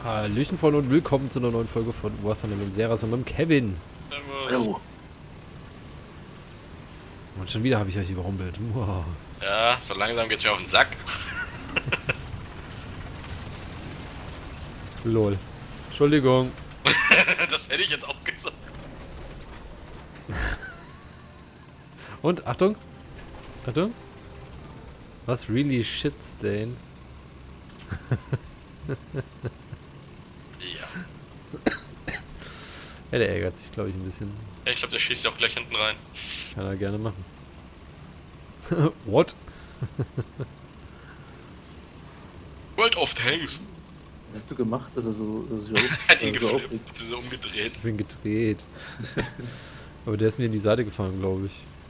Hallöchen von und willkommen zu einer neuen Folge von War Thunder mit dem Seras und mit dem Kevin. Hallo. Und schon wieder habe ich euch überrumpelt. Wow. Ja, so langsam geht's mir auf den Sack. Lol. Entschuldigung. Das hätte ich jetzt auch gesagt. Und, Achtung. Achtung. Was? Really shit stain? Ja. Ja, der ärgert sich, glaube ich, ein bisschen. Ja, ich glaube, der schießt ja auch gleich hinten rein. Kann er gerne machen. What? World of Tanks. Was hast du gemacht, dass er so Hat ihn so geflippt, aufregt? so umgedreht. Ich bin gedreht. Aber der ist mir in die Seite gefahren, glaube ich.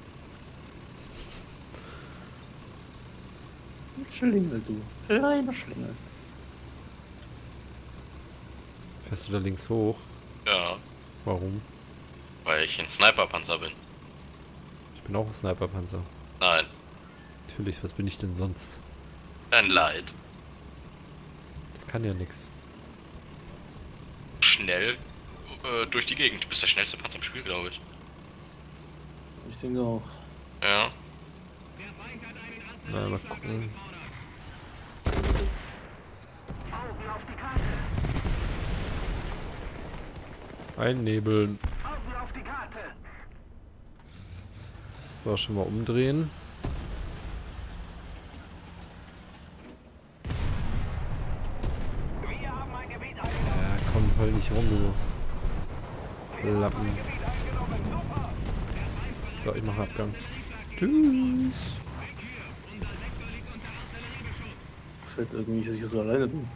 Schlingel, du. Kleiner Schlingel. Fährst du da links hoch? Ja, Warum? weil ich ein Sniperpanzer bin. Ich bin auch ein Sniperpanzer. Nein, Natürlich, was bin ich denn sonst? ein Leid. Der kann ja nix. Schnell durch die Gegend. Du bist der schnellste Panzer im Spiel, glaube ich. Ich denke auch. Ja. Na, mal gucken. Einnebeln. So, schon mal umdrehen. Ja, komm, heul nicht rum, du Lappen. So, ich mache Abgang. Tschüss. Ich weiß irgendwie, dass ich so alleine bin.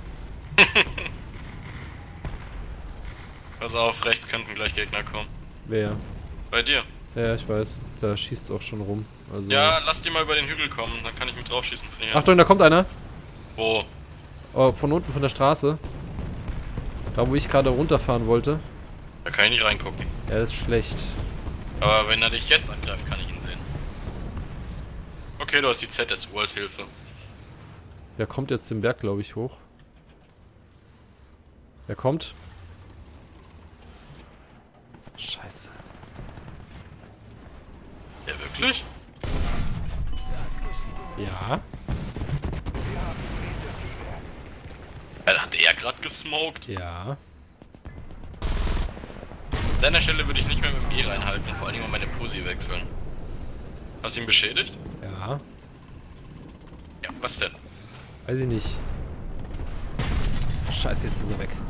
Pass auf, rechts könnten gleich Gegner kommen. Wer? Bei dir. Ja, ich weiß. Da schießt es auch schon rum. Also Ja, lass die mal über den Hügel kommen, dann kann ich mit drauf schießen von hier. Achtung, da kommt einer. Wo? Oh, von unten von der Straße. Da, wo ich gerade runterfahren wollte. Da kann ich nicht reingucken. Ja, das ist schlecht. Aber wenn er dich jetzt angreift, kann ich ihn sehen. Okay, du hast die ZSU als Hilfe. Der kommt jetzt den Berg, glaube ich, hoch. Der kommt. Scheiße. Ja, wirklich? Ja. Ja, hat er gerade gesmoked? Ja. An deiner Stelle würde ich nicht mehr mit dem G reinhalten, vor allem mal meine Posi wechseln. Hast du ihn beschädigt? Ja. Ja, was denn? Weiß ich nicht. Scheiße, jetzt ist er weg.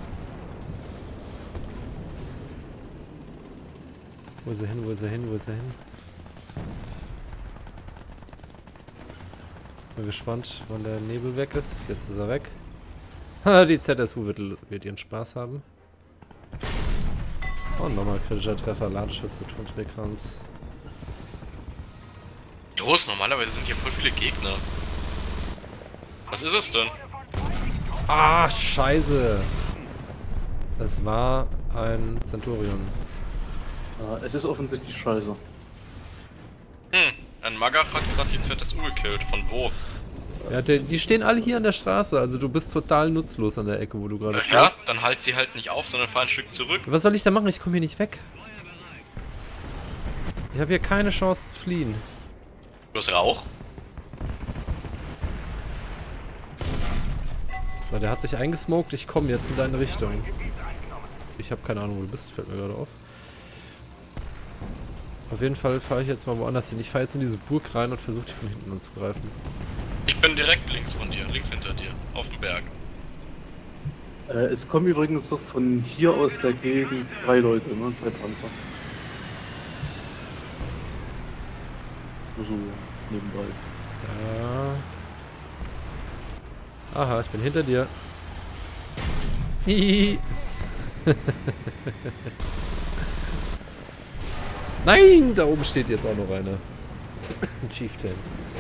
Wo ist er hin? Wo ist er hin? Wo ist er hin? Bin gespannt, wann der Nebel weg ist. Jetzt ist er weg. Die ZSU wird ihren Spaß haben. Und nochmal kritischer Treffer, Ladeschütze, Tonträgkranz. Los, normalerweise sind hier voll viele Gegner. Was ist es denn? Ah, scheiße. Es war ein Centurion. Ja, es ist offensichtlich scheiße. Ein Magach hat gerade die ZSU gekillt. Von wo? Ja, die stehen alle hier an der Straße, also du bist total nutzlos an der Ecke, wo du gerade Ja, stehst. dann halt sie halt nicht auf, sondern fahr ein Stück zurück. Was soll ich da machen? Ich komme hier nicht weg. Ich habe hier keine Chance zu fliehen. Du hast Rauch? So, der hat sich eingesmoked, ich komme jetzt in deine Richtung. Ich habe keine Ahnung, wo du bist, fällt mir gerade auf. Auf jeden Fall fahre ich jetzt mal woanders hin. Ich fahre jetzt in diese Burg rein und versuche die von hinten anzugreifen. Ich bin direkt links von dir, links hinter dir, auf dem Berg. Es kommen übrigens so von hier aus der Gegend 3 Leute, ne? 3 Panzer. Nur so nebenbei. Ja. Aha, ich bin hinter dir. Hihi. Nein, da oben steht jetzt auch noch einer. Ein Chieftain.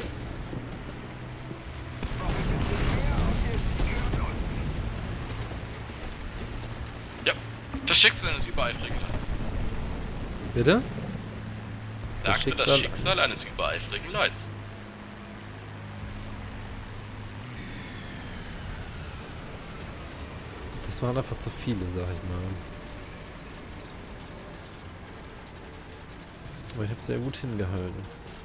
Ja, das Schicksal eines übereifrigen Leids. Bitte? Sagte das Schicksal eines übereifrigen Leids. Das waren einfach zu viele, sag ich mal. Aber ich habe sehr gut hingehalten.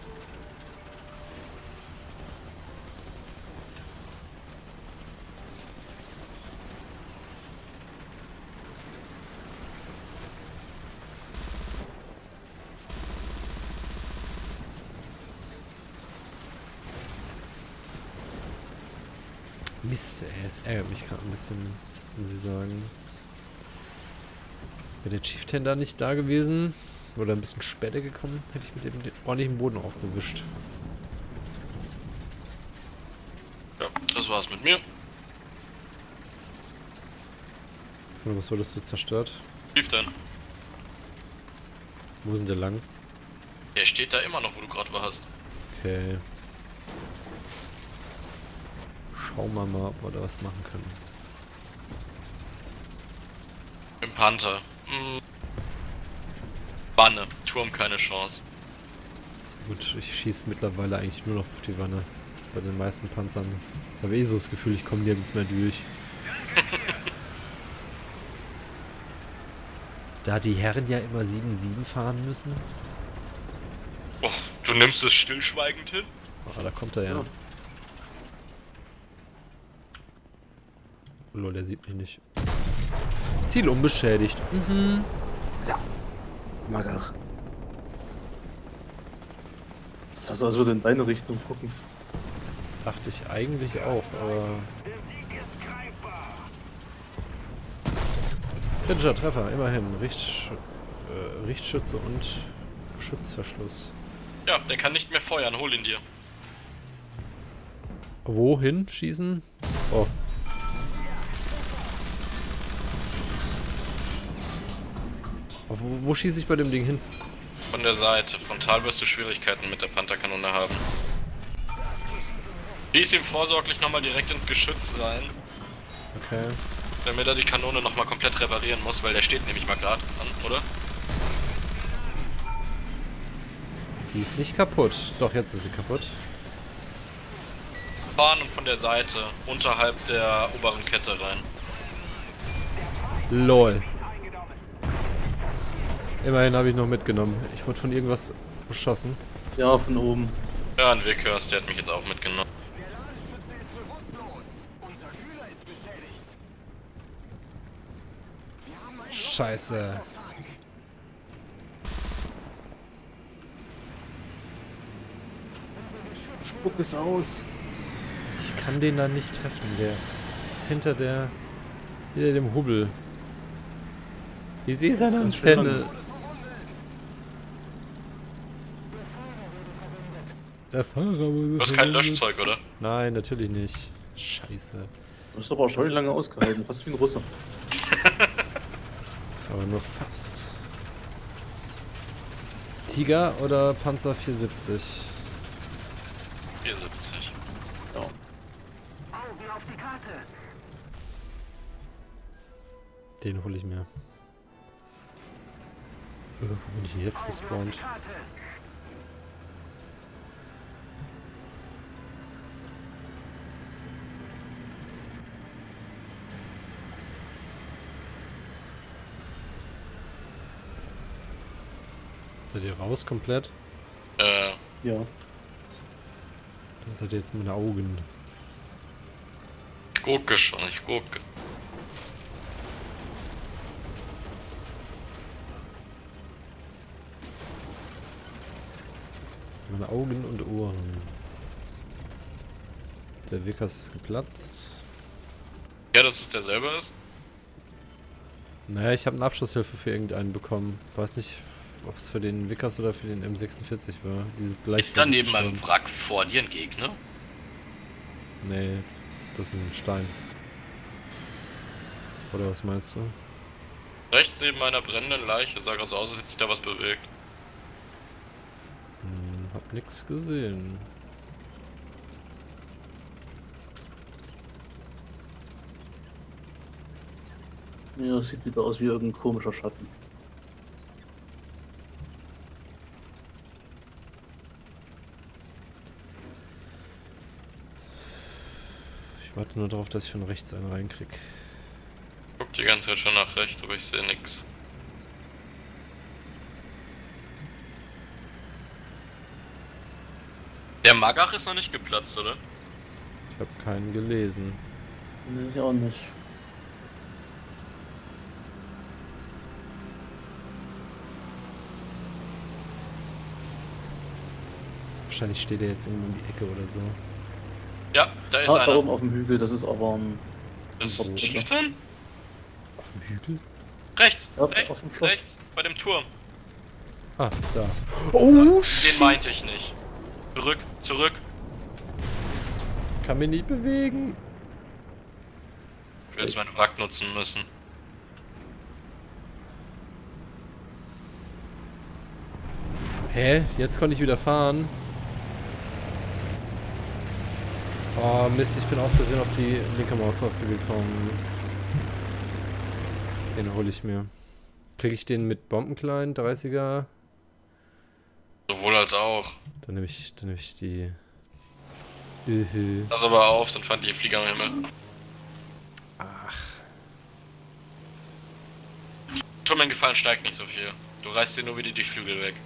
Mist, ey, es ärgert mich gerade ein bisschen, muss ich sagen. Wäre der Chieftain da nicht da gewesen oder ein bisschen später gekommen, hätte ich mit dem den ordentlichen Boden aufgewischt. Ja, das war's mit mir. Oder was wurdest du zerstört? Lief dann. Wo sind der lang? Der steht da immer noch, wo du gerade warst. Okay. Schauen wir mal, ob wir da was machen können. Im Panther. Wanne. Turm keine Chance. Gut, ich schieße mittlerweile eigentlich nur noch auf die Wanne. Bei den meisten Panzern. Ich habe eh so das Gefühl, ich komme nirgends mehr durch. Da die Herren ja immer 7-7 fahren müssen. Oh, du nimmst es stillschweigend hin? Ah, da kommt er ja. Lol, der sieht mich nicht. Ziel unbeschädigt. Mhm. Ja. Mager. Das heißt, als würde in deine Richtung gucken. Dachte ich eigentlich auch, aber... Kritischer Treffer, immerhin. Richtschütze und Schutzverschluss. Ja, der kann nicht mehr feuern. Hol ihn dir. Wohin schießen? Oh. Wo schieße ich bei dem Ding hin? Von der Seite. Frontal wirst du Schwierigkeiten mit der Pantherkanone haben. Schieß ihm vorsorglich nochmal direkt ins Geschütz rein. Okay. Damit er die Kanone nochmal komplett reparieren muss, weil der steht nämlich mal gerade an, oder? Die ist nicht kaputt. Doch, jetzt ist sie kaputt. Fahren und von der Seite, unterhalb der oberen Kette rein. LOL. Immerhin habe ich noch mitgenommen. Ich wurde von irgendwas beschossen. Ja, von oben. Ja, ein Wickhurst, der hat mich jetzt auch mitgenommen. Scheiße. Spuck es aus. Ich kann den da nicht treffen. Der ist hinter dem Hubbel. Ich sehe seine ganz schön Antenne. lang. Der Fahrer Du hast kein Löschzeug, oder? Nein, natürlich nicht. Scheiße. Du hast aber auch schon lange ausgehalten, fast wie ein Russe. Aber nur fast. Tiger oder Panzer 470? 470. Ja. Augen auf die Karte. Den hole ich mir. Wo bin ich denn jetzt gespawnt? Seid ihr raus komplett? Ja. Dann seid ihr jetzt meine Augen. Ich gucke schon, ich gucke. Meine Augen und Ohren. Der Wickers ist geplatzt. Ja, dass es derselbe ist? Naja, ich habe eine Abschlusshilfe für irgendeinen bekommen. Weiß nicht, ob es für den Wickers oder für den M46 war. Diese Ist da neben gestorben. meinem Wrack vor dir ein Gegner? Nee, das ist ein Stein. Oder was meinst du? Rechts neben meiner brennenden Leiche sah gerade so aus, als hätte sich da was bewegt. Hab nix gesehen. Ja, das sieht wieder aus wie irgendein komischer Schatten. Ich warte nur darauf, dass ich von rechts einen reinkrieg. Guck die ganze Zeit schon nach rechts, aber ich sehe nix. Der Magach ist noch nicht geplatzt, oder? Ich habe keinen gelesen. Nee, ich auch nicht. Wahrscheinlich steht er jetzt irgendwo um die Ecke oder so. Ja, da ist Ah, da einer. oben auf dem Hügel, das ist aber ein... Das Oh. ist Chieftain? Auf dem Hügel? Rechts, Ja, auf rechts, dem Schloss. rechts, bei dem Turm. Ah, da. Oh, Den meinte ich nicht. Zurück, zurück. Kann mich nicht bewegen. Ich werde jetzt meine Wrack nutzen müssen. Hä? Jetzt konnte ich wieder fahren. Oh Mist, ich bin aus Versehen auf die linke Maustaste gekommen. Den hole ich mir. Kriege ich den mit Bombenklein, 30er? Sowohl als auch. Dann nehme ich die... Pass aber auf, sonst fand die Flieger am Himmel. Ach. Turmengefallen steigt nicht so viel. Du reißt dir nur wieder die Flügel weg.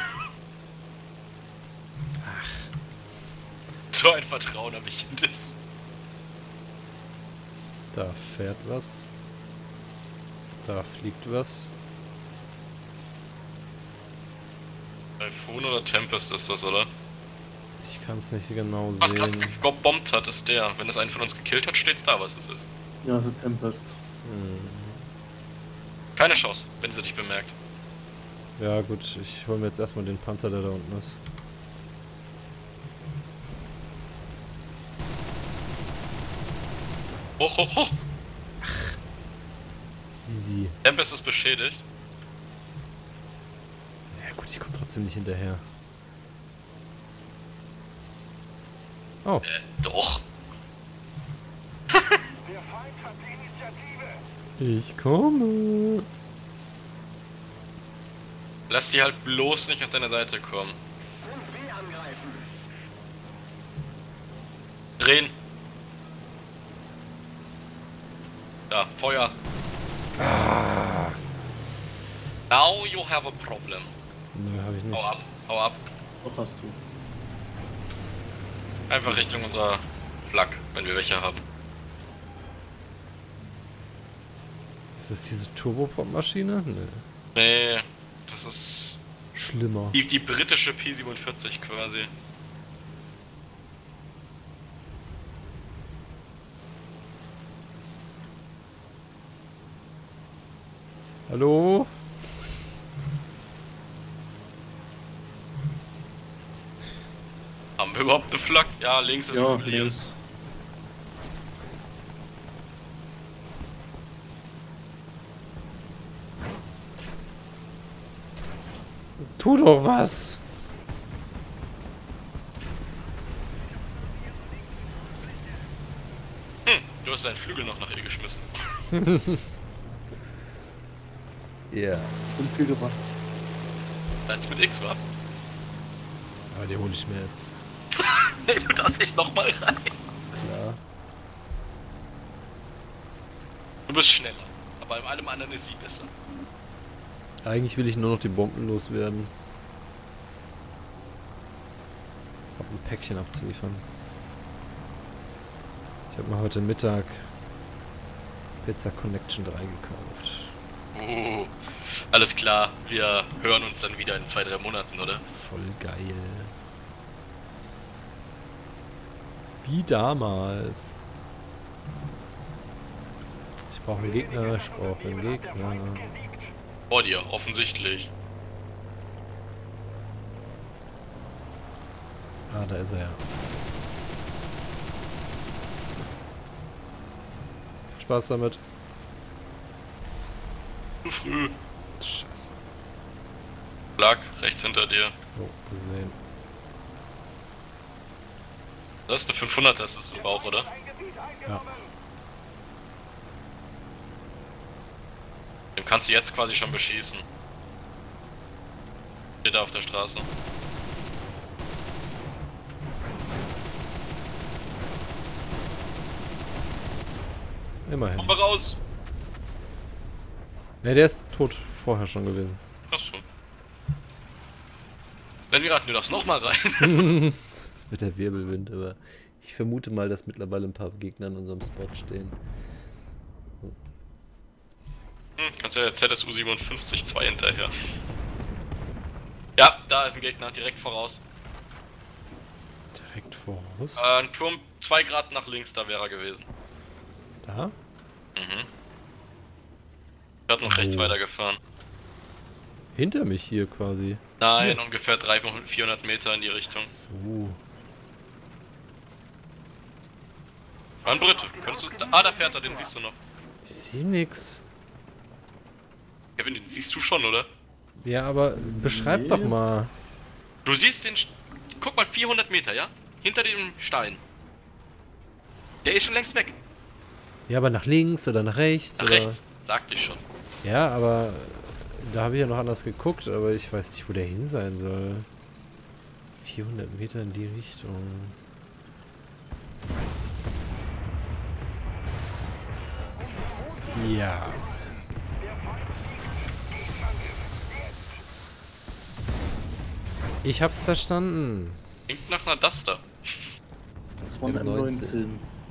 So ein Vertrauen habe ich in dich. Da fährt was. Da fliegt was. Typhoon oder Tempest ist das, oder? Ich kann es nicht genau Was gerade sehen. gebombt hat, ist der. Wenn es einen von uns gekillt hat, steht's da, was es ist. Ja, das ist Tempest. Keine Chance, wenn sie dich bemerkt. Ja gut, ich hole mir jetzt erstmal den Panzer, der da unten ist. Hoch, hoch, hoch! Easy. Tempest ist beschädigt. Ja gut, ich komme trotzdem nicht hinterher. Oh. Doch. Der Feind hat die Initiative. Ich komme. Lass die halt bloß nicht auf deine Seite kommen. Und wir angreifen. Drehen. Da, Feuer. Now you have a problem. Nö, habe ich nicht. Hau ab, hau ab. Doch hast du. Einfach Richtung unserer Flak, wenn wir welche haben. Ist das diese Turbopop-Maschine? Nö. Nee, das ist Schlimmer. die britische P-47 quasi. Hallo? Haben wir überhaupt eine Flak? Ja, links ist Ja, Julian. links. Tu doch was! Du hast deinen Flügel noch nach ihr geschmissen. Ja. Und viel gebracht. Als mit X war. Aber die hole ich mir jetzt. Nee, du darfst echt nochmal rein. Klar. Du bist schneller. Aber in allem anderen ist sie besser. Eigentlich will ich nur noch die Bomben loswerden. Hab ein Päckchen abzuliefern. Ich habe mir heute Mittag Pizza Connection 3 gekauft. Alles klar. Wir hören uns dann wieder in 2-3 Monaten, oder? Voll geil. Wie damals. Ich brauche einen Gegner, ich brauche einen Gegner. Vor dir, offensichtlich. Ah, da ist er ja. Spaß damit. Zu früh. Scheiße. Flak, rechts hinter dir. Oh, gesehen. Das ist eine 500er, ist das im Bauch, oder? Ein Gebiet Ja. eingenommen. Den kannst du jetzt quasi schon beschießen. Steht da auf der Straße. Immerhin. Komm mal raus! Ja, der ist tot vorher schon gewesen. Achso. Lass mich raten, du darfst nochmal rein. Mit der Wirbelwind, aber ich vermute mal, dass mittlerweile ein paar Gegner an unserem Spot stehen. Kannst ja der ZSU 57 2 hinterher. Ja, da ist ein Gegner, direkt voraus. Direkt voraus? Ein Turm 2 Grad nach links, da wäre er gewesen. Da? Mhm. Er hat noch rechts weitergefahren. Hinter mich hier quasi. Nein, ungefähr 300-400 Meter in die Richtung. So. Ein Brite, kannst du... Ah, da fährt er, den siehst du noch. Ich sehe nix. Kevin, den siehst du schon, oder? Ja, aber beschreib doch mal. Du siehst den... Guck mal, 400 Meter, ja? Hinter dem Stein. Der ist schon längst weg. Ja, aber nach links oder nach rechts? Nach oder? rechts, sagte ich schon. Ja, aber da habe ich ja noch anders geguckt, aber ich weiß nicht, wo der hin sein soll. 400 Meter in die Richtung. Ja. Ich hab's verstanden. Klingt nach einer Duster. Das war ein M19. M19.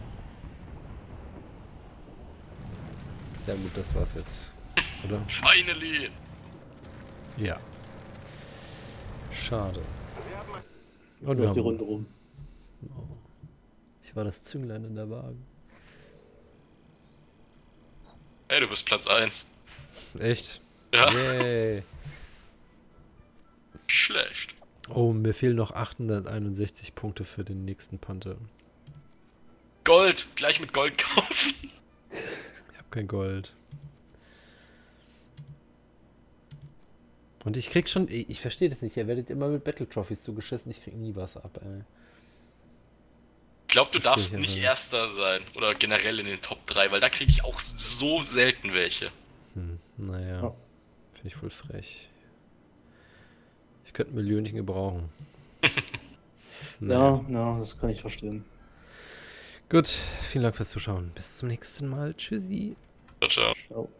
Ja gut, das war's jetzt. Oder? Finally! Ja. Schade. Und So wir ist die haben, Runde rum. ich war das Zünglein in der Wagen. Hey, du bist Platz 1. Echt? Ja, Yay. schlecht. Oh, mir fehlen noch 861 Punkte für den nächsten Panther. Gold! Gleich mit Gold kaufen! Ich hab kein Gold. Und ich krieg schon... Ich verstehe das nicht. Ihr werdet immer mit Battle Trophies zugeschissen. Ich krieg nie was ab, ey. Ich glaube, du Versteh darfst ich nicht aber. Erster sein. Oder generell in den Top 3, weil da kriege ich auch so selten welche. Naja. Ja. Finde ich voll frech. Ich könnte ein Millionchen gebrauchen. Naja. Ja, das kann ich verstehen. Gut, vielen Dank fürs Zuschauen. Bis zum nächsten Mal. Tschüssi. Ciao, ciao. Ciao.